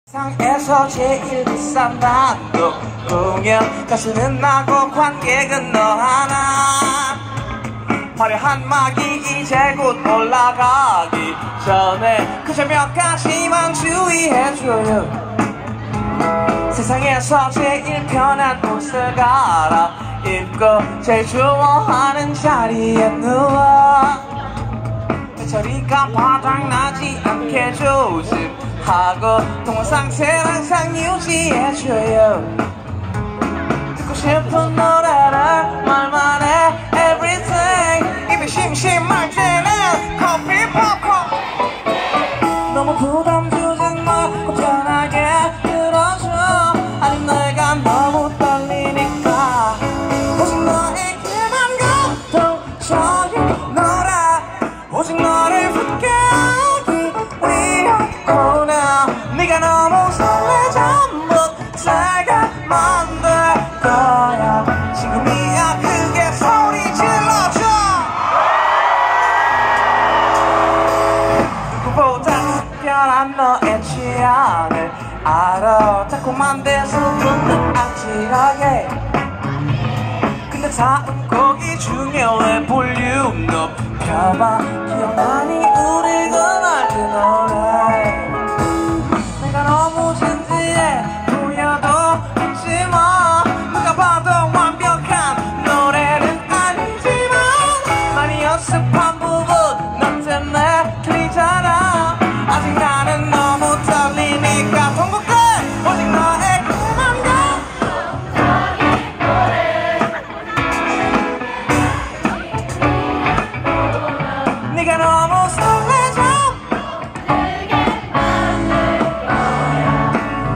세상에서 제일 비싼 단독 공연 가수는 나고 관객은 너 하나. 화려한 막이 이제 곧 올라가기 전에 그저 몇 가지만 주의해줘요. 세상에서 제일 편한 옷을 갈아입고 제일 좋아하는 자리에 누워 배터리가 바닥나지 않게 조심하고 동원 상태를 항상 유지해줘요. 듣고 싶은 노래를 말만 해 everything. 입이 심심할 때는 커피 팝콘. 너무 부담 주진 말고 편하게 들어줘. 아님 내가 너무 떨리니까 오직 너에게만 감동적인 노래 오직 너를 붙게 하기 위하구나. 네가 너무 설레져 못살게 만들 거야. 지금이야 크게 소리 질러줘. 누구보다 특별한 너의 취향을 알아. 달콤한 데서 눈을 아찔하게. 근데 다음 곡이 중요해. 볼륨 높여봐. 기억나니 우리 그날 그 노래. 내가 너무 진지해 보여도 잊지마. 누가 봐도 완벽한 노래는 아니지만 많이 연습한 부분 넌 때문에 틀리잖아. 아직 나는 너무 떨리니까 통곡해. 오직 너에게만 감동적인 노래. 네가 너무 설레져 그게 만들 거야.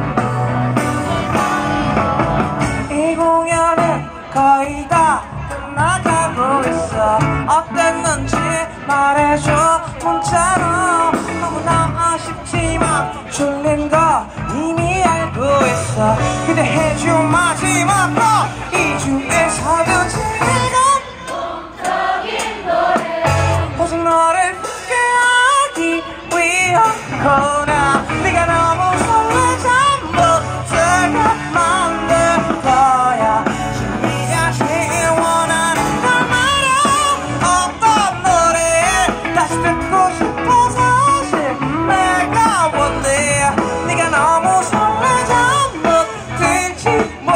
이 공연은 거의 다 끝나가고 있어. 어땠는지 말해줘 문자로. 너무나 아쉽지만 졸린 거 이미 알고 있어. 기대해준 마지막 거 이 중에서도 제일 감동적인 노래 오직 너를 붙게 하기 위하구나. 네가 너무 설레져 못살게 만들 거야. 지금이야 제일 원하는 걸 말야. 어떤 노래 다시 듣고 싶어 사실 내가 원해. 네가 너무 설레져 못될지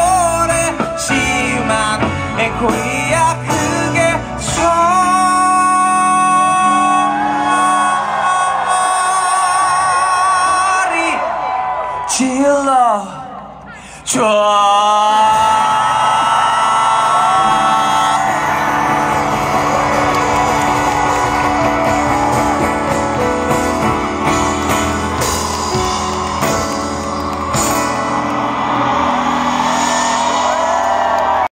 모르지만 앵콜이야 그게 소리 질러 줘.